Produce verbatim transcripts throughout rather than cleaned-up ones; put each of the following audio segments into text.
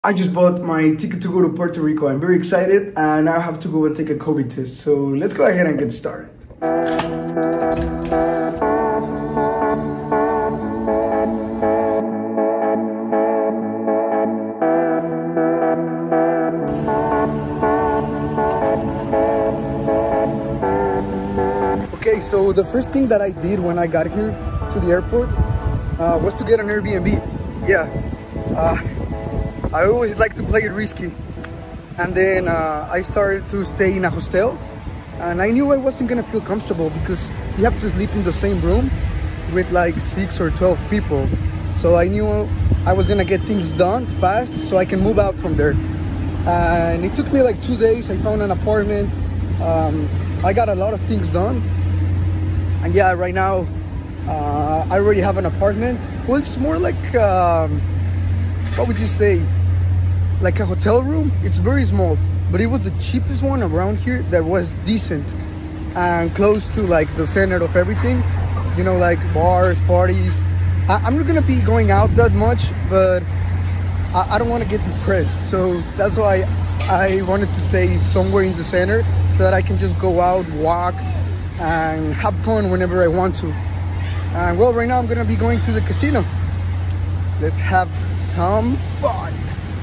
I just bought my ticket to go to Puerto Rico. I'm very excited and I have to go and take a COVID test. So let's go ahead and get started. Okay, so the first thing that I did when I got here to the airport uh, was to get an Airbnb. Yeah. Uh, I always like to play it risky, and then uh, I started to stay in a hostel, and I knew I wasn't gonna feel comfortable because you have to sleep in the same room with like six or twelve people. So I knew I was gonna get things done fast so I can move out from there. And it took me like two days. I found an apartment. Um, I got a lot of things done, and yeah, right now uh, I already have an apartment. Well, it's more like um, what would you say? Like a hotel room. It's very small, but it was the cheapest one around here that was decent and close to like the center of everything, you know, like bars, parties. I I'm not gonna be going out that much, but I, I don't want to get depressed, so that's why I wanted to stay somewhere in the center so that I can just go out, walk, and have fun whenever I want to. And well, right now I'm gonna be going to the casino. Let's have some fun.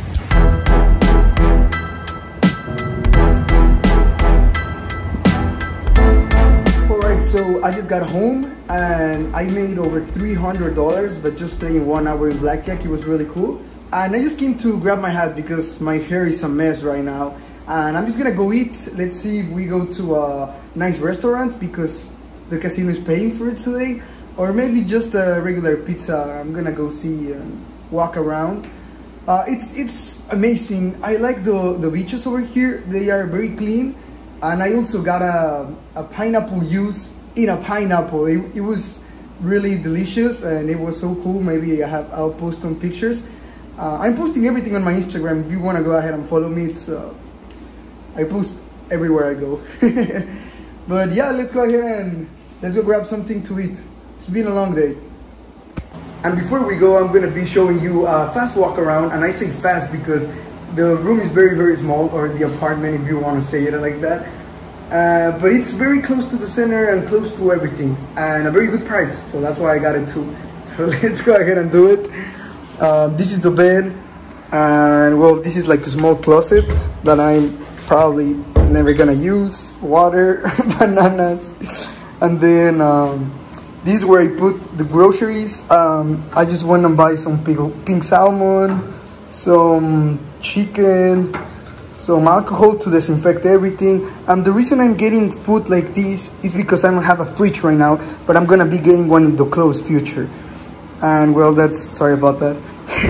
So I just got home and I made over three hundred dollars, but just playing one hour in blackjack. It was really cool. And I just came to grab my hat because my hair is a mess right now. And I'm just gonna go eat. Let's see if we go to a nice restaurant because the casino is paying for it today. Or maybe just a regular pizza. I'm gonna go see and walk around. Uh, it's, it's amazing. I like the, the beaches over here. They are very clean. And I also got a, a pineapple juice in a pineapple. It, it was really delicious and it was so cool. Maybe I have, I'll post some pictures. Uh, I'm posting everything on my Instagram. If you want to go ahead and follow me, it's uh, I post everywhere I go. But yeah, let's go ahead and let's go grab something to eat. It's been a long day. And before we go, I'm gonna be showing you a fast walk around. And I say fast because the room is very, very small, or the apartment if you want to say it like that. Uh, but it's very close to the center and close to everything. And a very good price, so that's why I got it too. So let's go ahead and do it. Um, this is the bed. And well, this is like a small closet that I'm probably never gonna use. Water, bananas. And then um, this is where I put the groceries. Um, I just went and buy some pink, pink salmon, some chicken, some alcohol to disinfect everything. And the reason I'm getting food like this is because I don't have a fridge right now, but I'm gonna be getting one in the close future. And well, that's, sorry about that.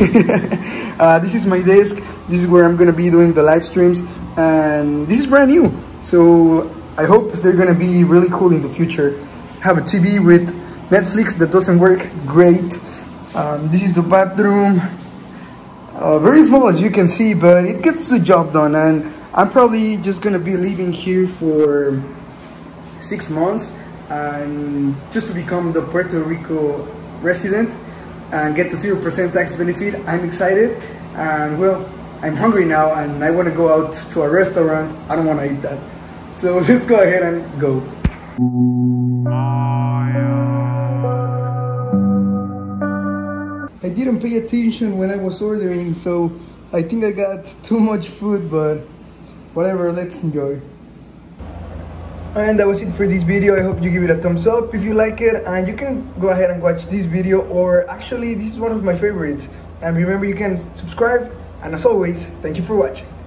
uh, this is my desk. This is where I'm gonna be doing the live streams, and this is brand new, so I hope they're gonna be really cool in the future. Have a T V with Netflix that doesn't work great. Um, this is the bathroom. Uh, very small as you can see, but it gets the job done. And I'm probably just gonna be living here for six months and just to become the Puerto Rico resident and get the zero percent tax benefit. I'm excited, and well, I'm hungry now and I want to go out to a restaurant. I don't want to eat that, so let's go ahead and go. I didn't pay attention when I was ordering, so I think I got too much food, but whatever, let's enjoy. And that was it for this video. I hope you give it a thumbs up if you like it, and you can go ahead and watch this video, or actually this is one of my favorites. And remember, you can subscribe, and as always, thank you for watching.